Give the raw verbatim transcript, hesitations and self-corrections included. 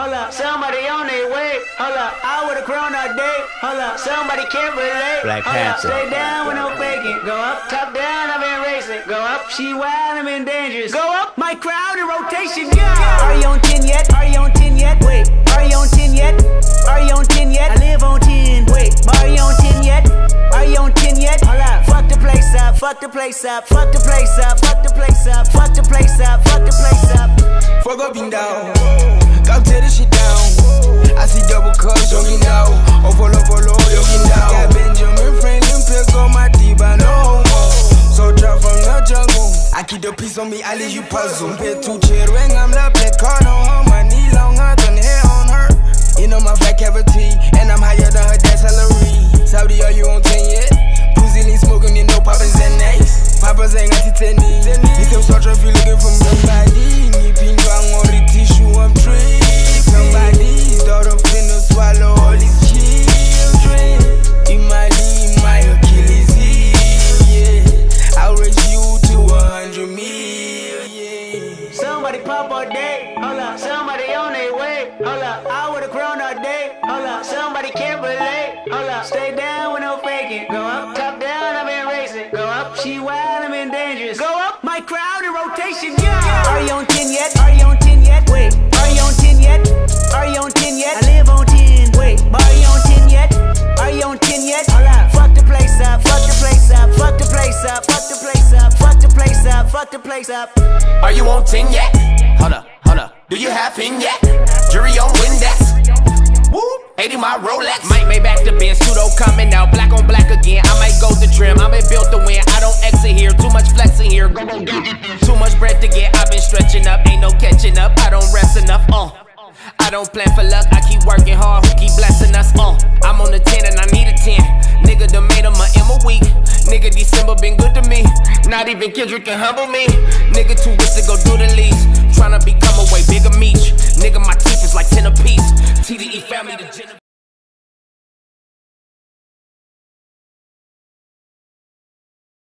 hold up. Somebody on their way, hold up. I would've grown all day, hold up. Somebody can't relate, Black hold up. Panther. Stay down with no faking. Go up, top down, I've been racing. Go up, she wild, I'm in dangerous. Go up, my crowd in rotation, yeah. Are you on ten yet? Are you on ten yet? Wait, are you on ten yet? Are you on ten yet? I live on ten. Wait, are you on ten yet? Are you on ten yet? Hold up. Fuck the place up, fuck the place up, fuck the place up, fuck the place up, fuck the place up, fuck the place up. Fuck up and down, go tear this shit down. I see double cups, jogging now. Oh, follow, follow, jogging down. Got Benjamin Franklin, pick on my deep, I know. So drop from the jungle. I keep the peace on me, I leave you puzzle. Pet two chair ring, I'm the black card on her. My knee long, I done hair on her. You know my fat cavity, and I'm higher than her dad's salary. Saudi, are you on ten yet? Pussy lean smoking, you know Papa's and nice. Papa's ain't got titani. Need some sort of you looking for somebody. Need pink bang on the tissue, I'm tripping. Somebody's daughter finna swallow all these children. In my league, my Achilles heel, yeah. I'll raise you to a hundred million. Somebody pop all day, hold up. Somebody on their way, hold up. I would've grown all day, hold up. Somebody can't relate, hold up. Stay down with no faking. Go up, top down, I've been racing. Go up, she wild, I'm in dangerous. Go up, my crowd in rotation, yeah. Are you on ten yet? Are you on ten yet? Wait, are you on ten yet? Are you on ten yet? I live on ten. Wait, are you on ten yet? Are you on ten yet? Hold up. Fuck the place up, fuck the place up, fuck the place up, fuck the place up, fuck the place up, fuck the place up. Are you on ten yet? Hold up, hold up. Do you have fin yet? Jury on Windex. Woo, eighty my Rolex. Might make back the Benz, pseudo coming out, black on black again. I might go to trim, I been built to win. I don't exit here, too much flexing here. Go go get it. Too much bread to get, I've been stretching up, ain't no catching up. I don't rest enough, uh. I don't plan for luck, I keep working hard, who keep blessing us, uh. I'm on the ten and I need a ten. Nigga done made him a M a week. Nigga December been good to me. Not even Kendrick can humble me. Nigga too rich to go do the least. Tryna become a way bigger meat. Nigga my teeth is like ten apiece. T D